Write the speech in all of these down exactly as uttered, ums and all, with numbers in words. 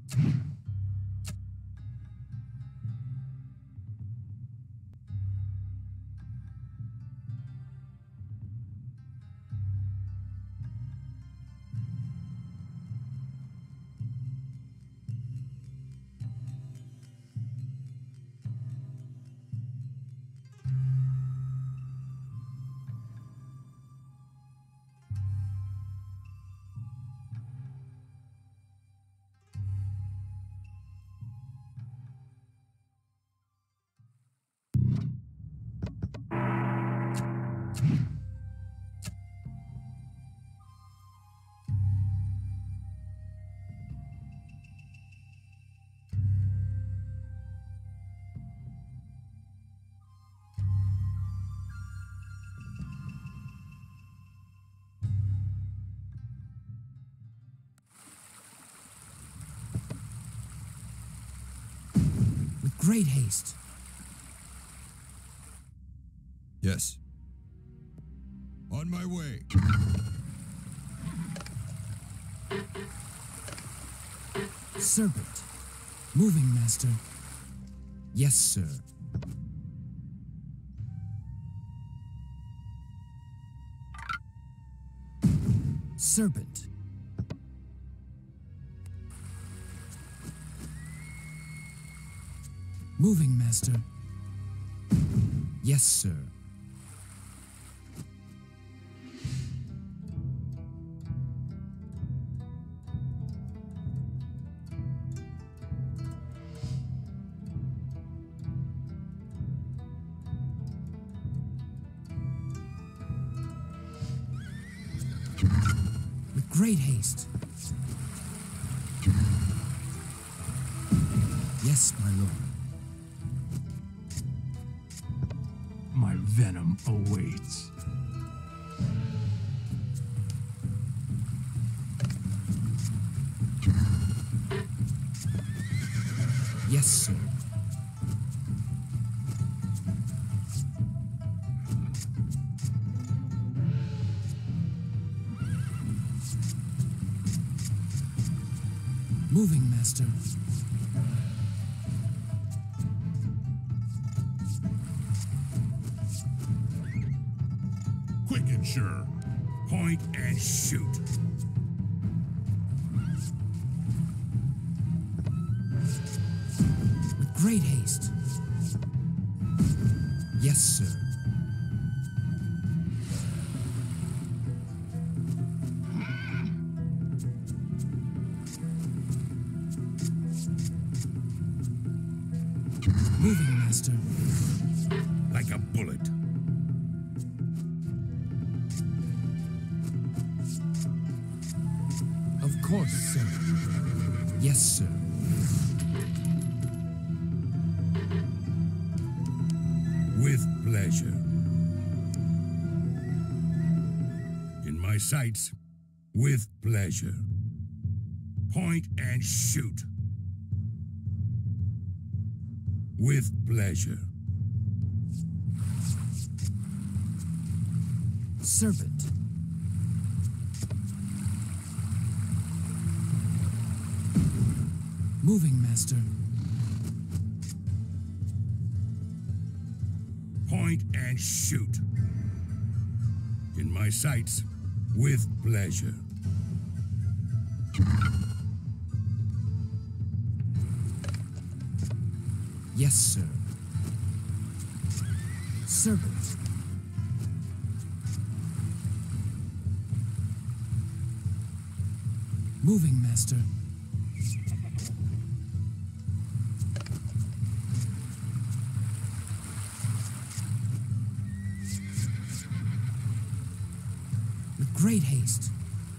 Great haste. Yes. On my way. Serpent. Moving, master. Yes, sir. Serpent. Moving, master. Yes, sir. With great haste. Yes, my lord. My venom awaits. Yes, sir. Moving, master. Quick and sure. Point and shoot. With great haste. Yes, sir. Moving, master. Like a bullet. Of course, sir. Yes, sir. With pleasure. In my sights, with pleasure. Point and shoot. With pleasure. Serpent. Moving, master. Point and shoot. In my sights, with pleasure. Yes, sir. Serpent. Moving, master. With great haste.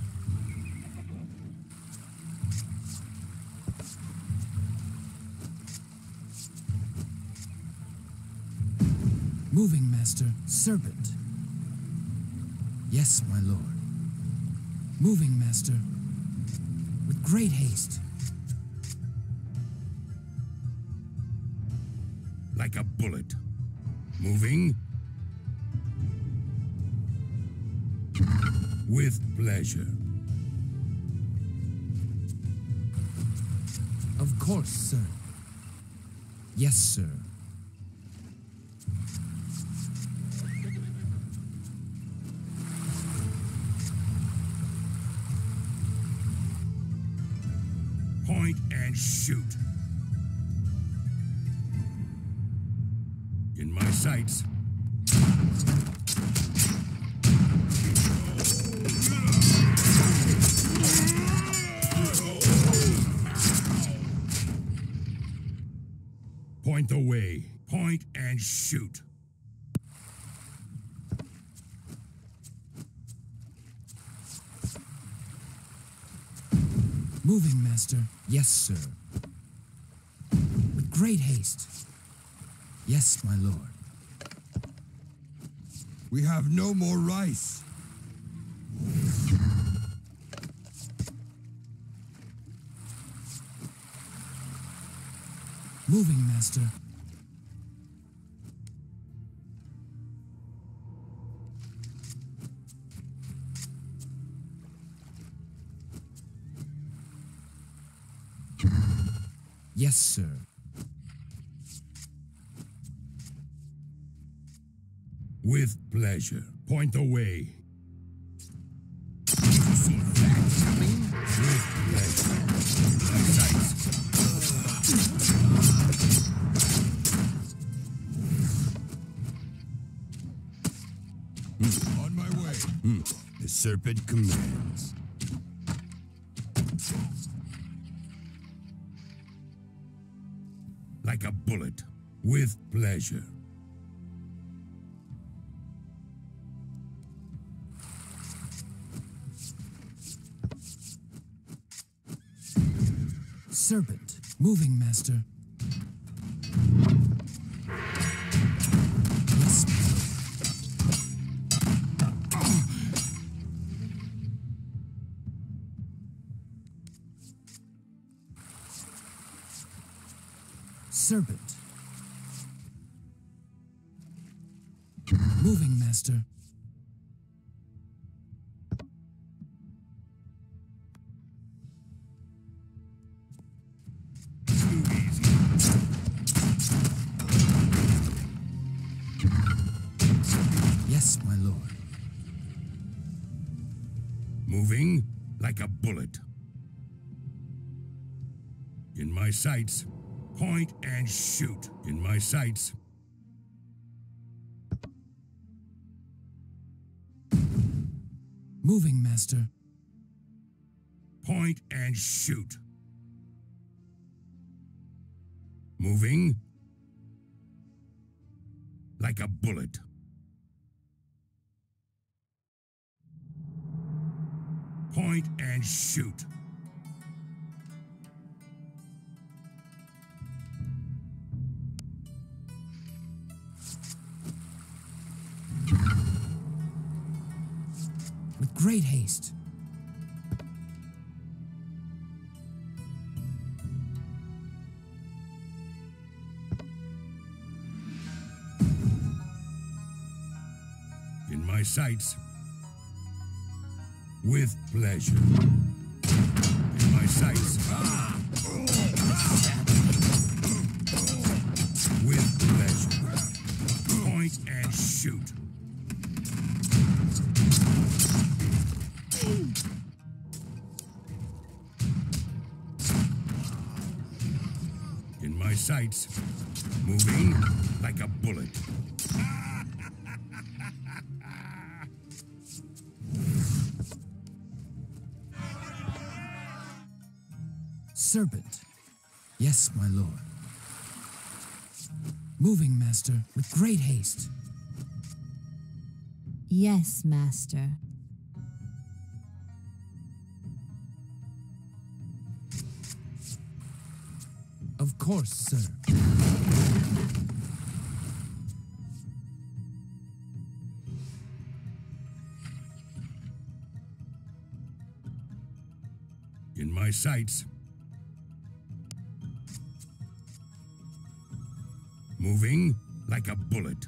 Moving, master. Serpent. Yes, my lord. Moving, master. With great haste. Like a bullet. Moving. With pleasure. Of course, sir. Yes, sir. Point and shoot. In my sights. Point the way. Point and shoot. Moving, Master. Yes, sir. With great haste. Yes, my lord. We have no more rice. Moving, Master. Yes, sir. With pleasure. Point the way. Did you see that coming? With pleasure. My sights. Hmm. On my way. Hmm. The serpent commands. Like a bullet. With pleasure. Serpent. Moving, Master. Yes, my lord. Serpent. Moving, Master. Too easy. Yes, my lord. Moving like a bullet. In my sights. Point and shoot. In my sights. Moving, Master. Point and shoot. Moving like a bullet. Point and shoot. With great haste. In my sights. With pleasure. In my sights. With pleasure. Point and shoot. In my sights. Moving like a bullet. Serpent. Yes, my lord. Moving, Master, with great haste. Yes, Master. Of course, sir. In my sights. Moving like a bullet.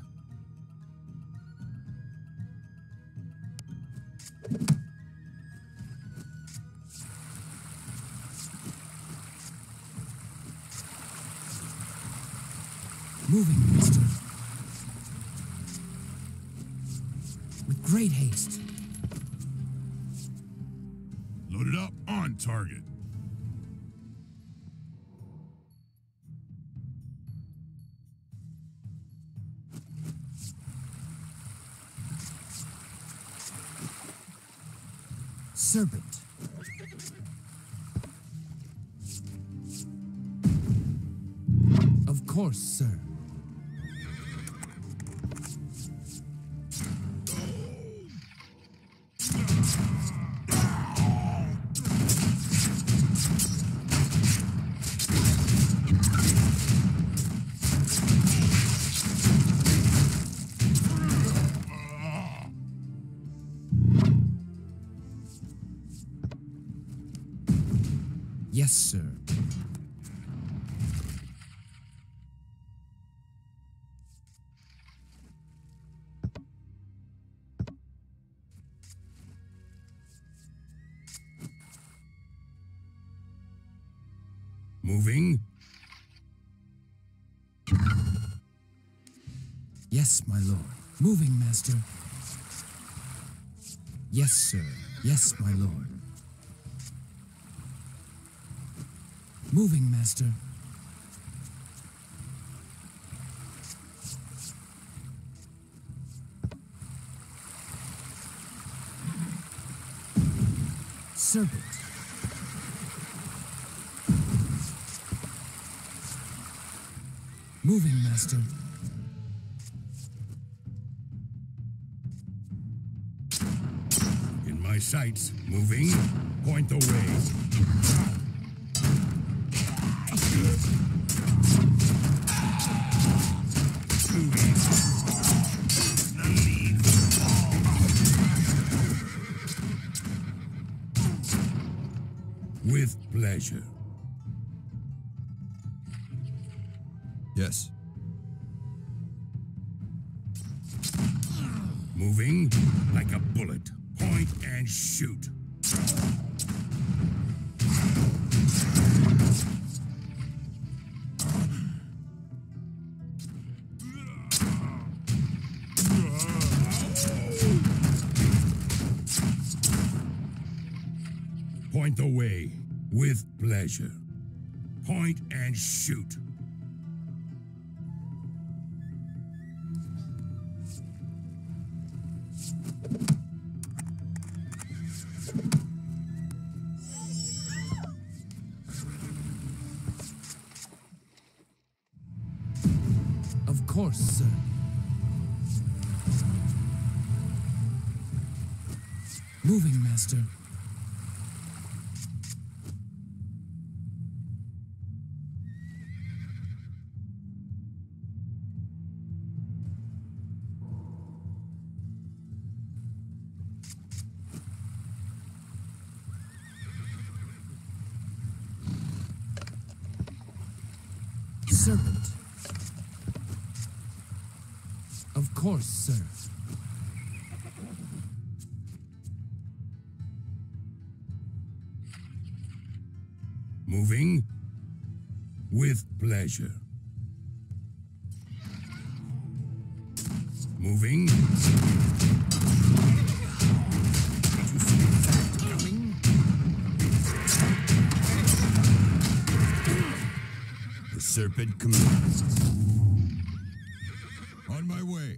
Moving, master. With great haste. Loaded up, on target. Serpent. Of course, sir. Yes, sir. Moving. Yes, my lord. Moving, master. Yes, sir. Yes, my lord. Moving, master. Serpent. Moving, master. In my sights. Moving. Point the way. With pleasure. Yes. Moving like a bullet. Point and shoot. Point the way with pleasure. Point and shoot. Of course, sir. Moving, master. Serpent. Of course, sir. Moving with pleasure. Moving. Did you see that coming? The serpent commands. On my way.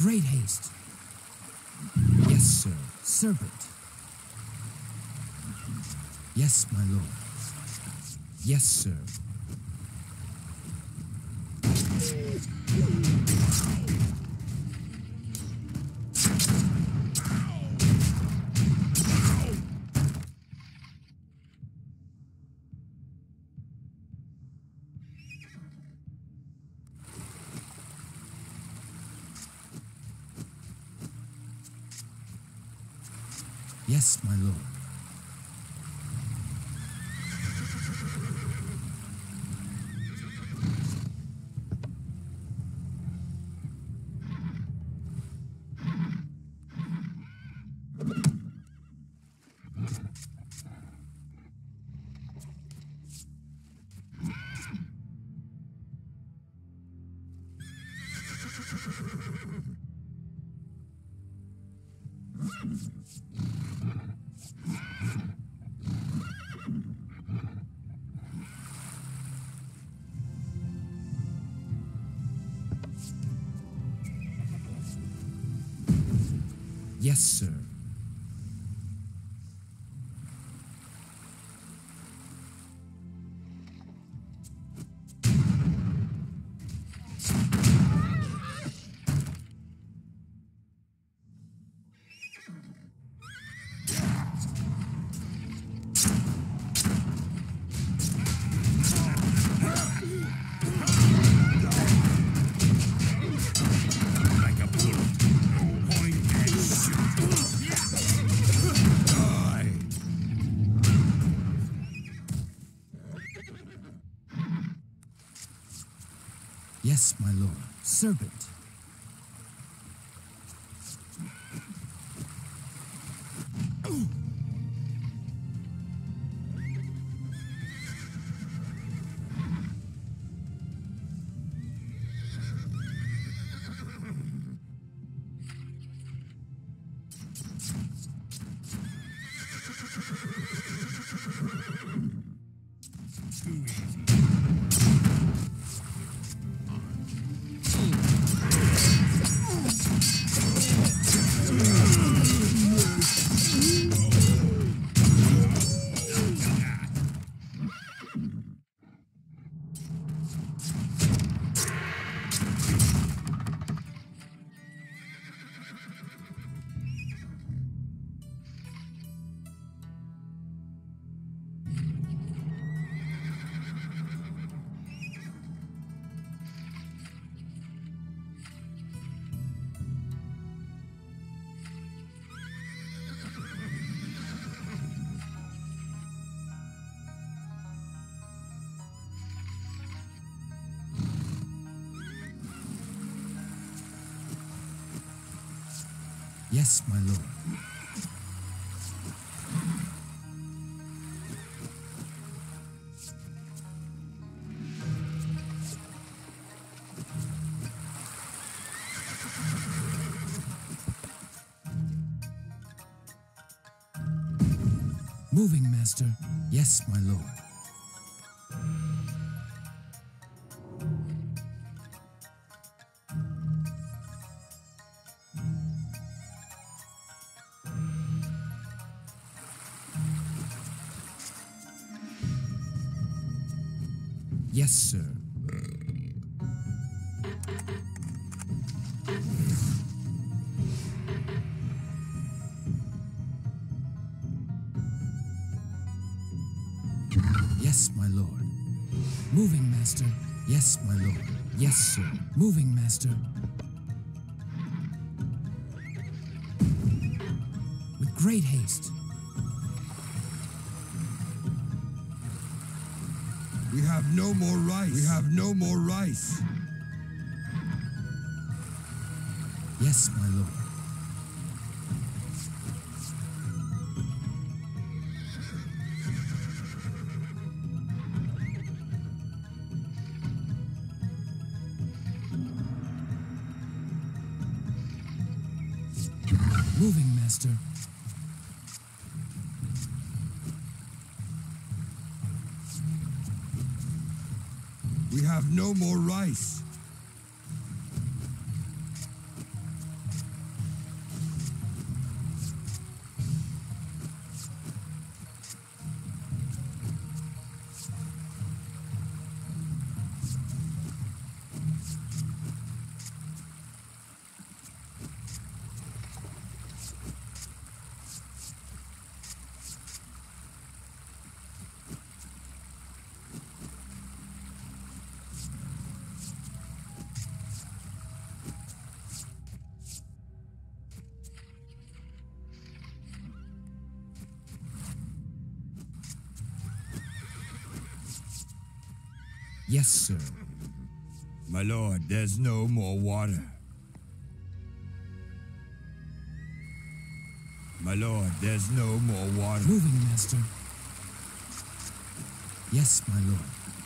great haste. Yes, sir. Serpent. Yes, my lord. Yes, sir. Yes, my lord. Yes, sir. Like a bullet. Point and shoot. Die. Yes, my lord. Serpent. Too easy. Yes, my lord. Moving, master. Yes, my lord. Yes, sir. Yes, my lord. Moving, master. Yes, my lord. Yes, sir. Moving, master. With great haste. We have no more rice. We have no more rice. Yes, my lord. Moving, master. We have no more rice. Yes, sir. My lord, there's no more water. My lord, there's no more water. Moving, master. Yes, my lord.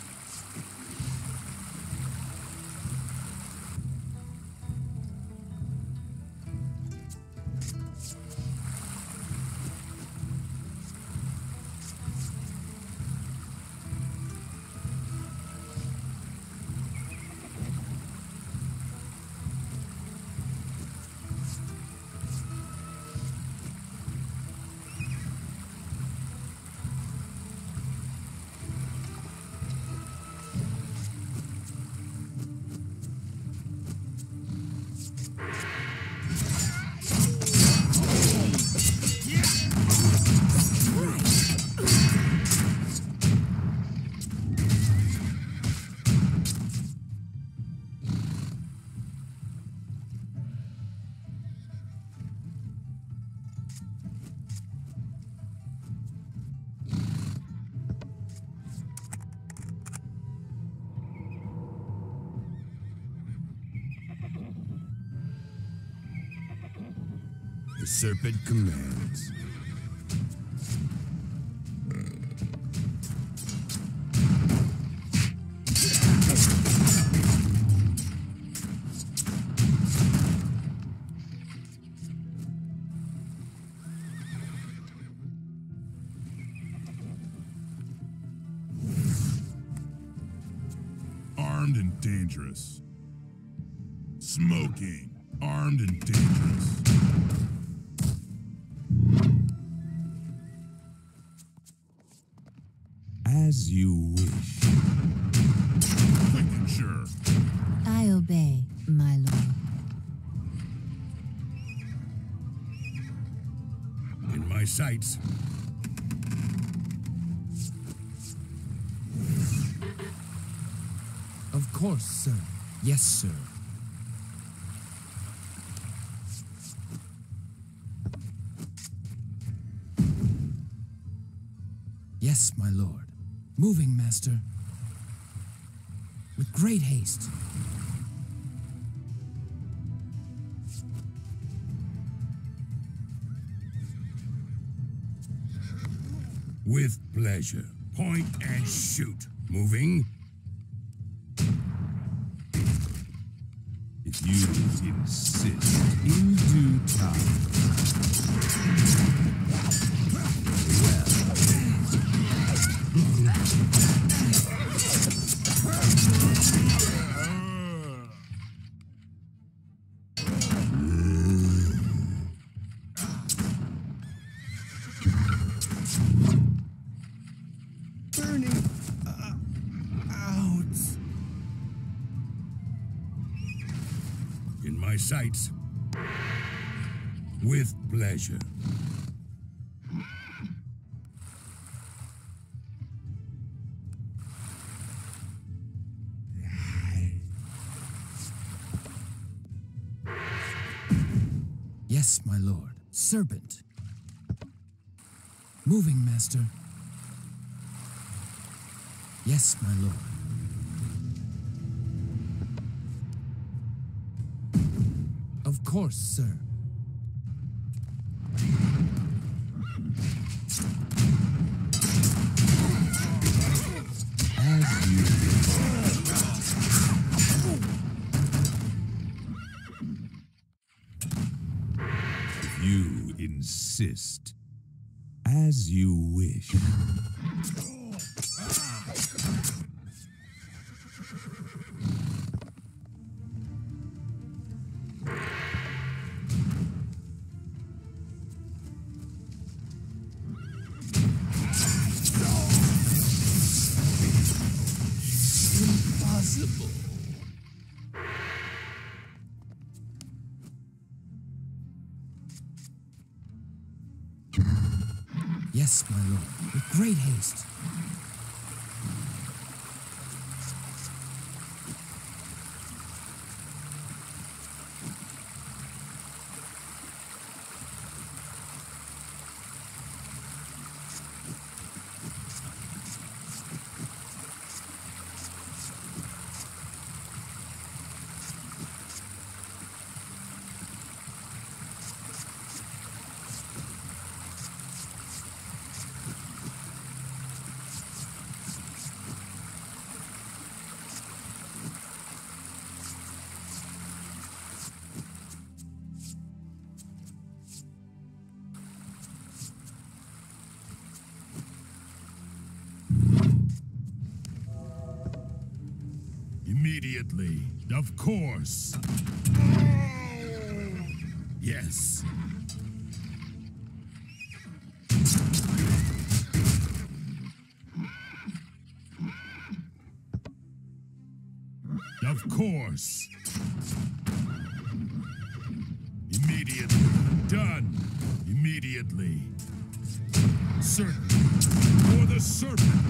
The serpent commands. Armed and dangerous. Smoking. Armed and dangerous. As you wish. Quick and sure. I obey, my lord. In my sights. Of course, sir. Yes, sir. Yes, my lord. Moving, master. With great haste. With pleasure. Point and shoot. Moving. If you insist, in due time. Burning uh, out. In my sights. With pleasure. Yes, my lord. Serpent. Moving, master. Yes, my lord. Of course, sir. As you If you insist. As you wish. Impossible. Yes, my lord. With great haste. Immediately. Of course. Yes. Of course. Immediately. Done. Immediately. Certainly. For the serpent.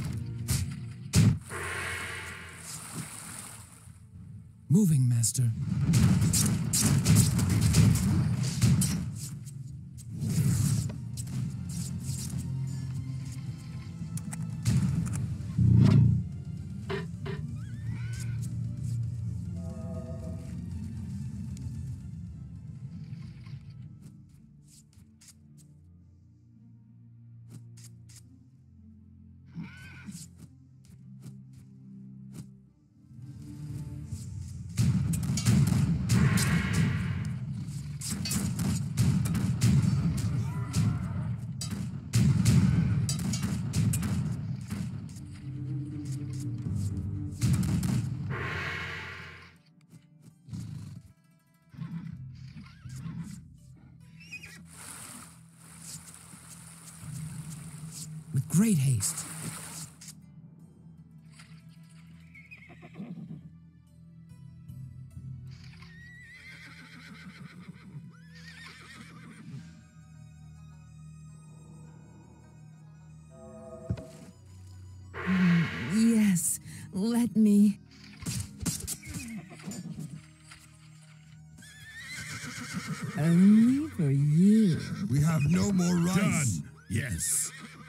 Moving, Master. With great haste. Yes, let me. Only for you. We have no more rice. Done. Yes.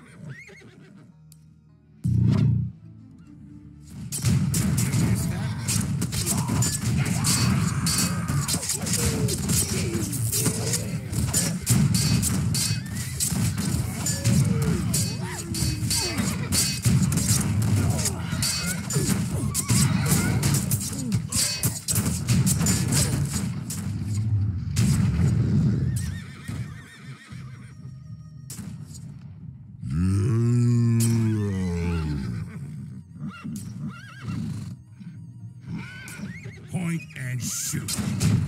Point and shoot.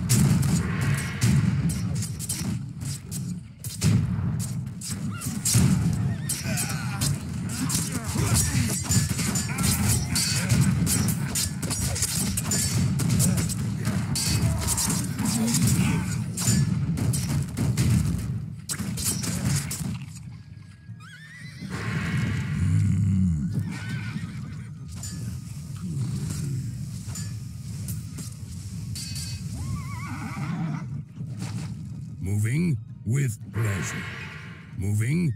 Moving with pleasure. Moving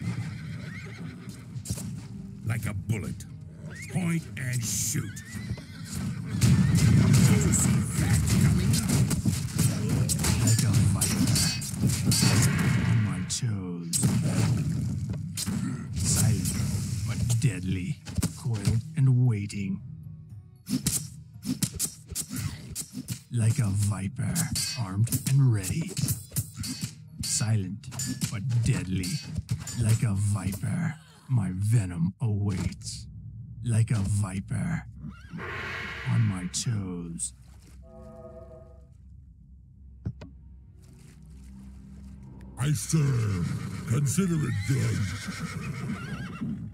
like a bullet. Point and shoot. Did you see that coming? Like a viper on my toes. Silent but deadly, coiled and waiting. Like a viper, armed and ready. Silent but deadly, like a viper, my venom awaits. Like a viper, on my toes. I serve. Consider it done.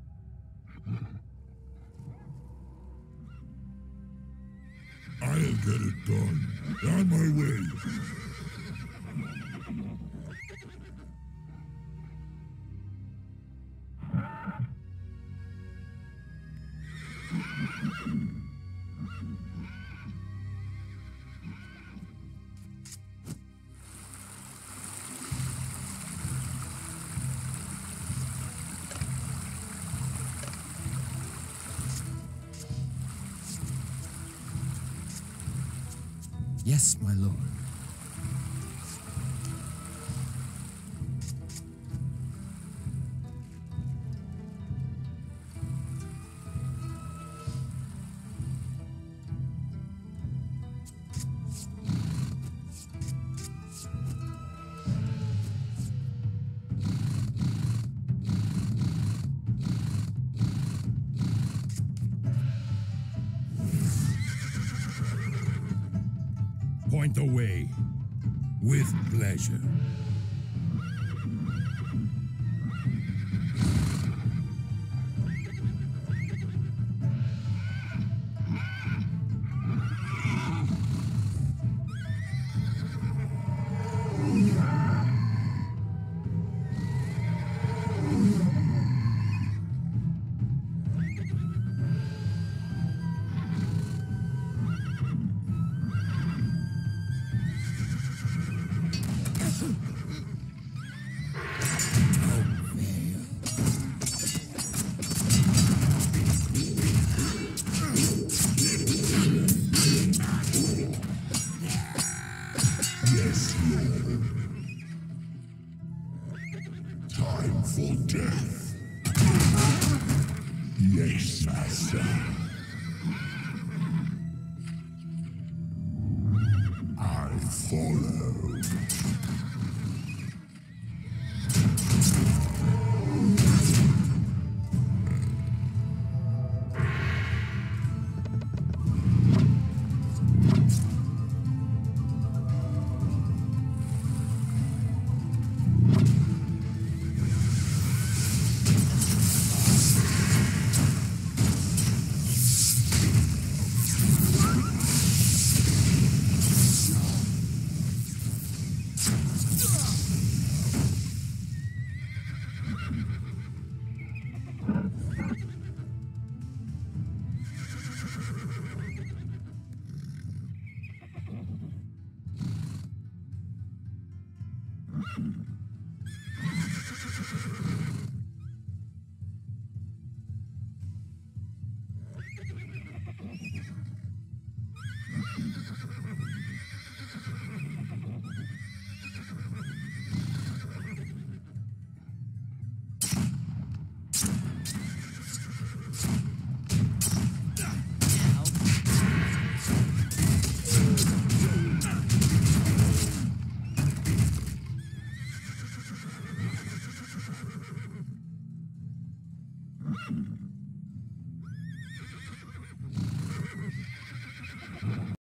I'll get it done. On my way. Yes, my lord. point the way. With pleasure. Yes, Lord. Time for death. Yes, Master. I follow.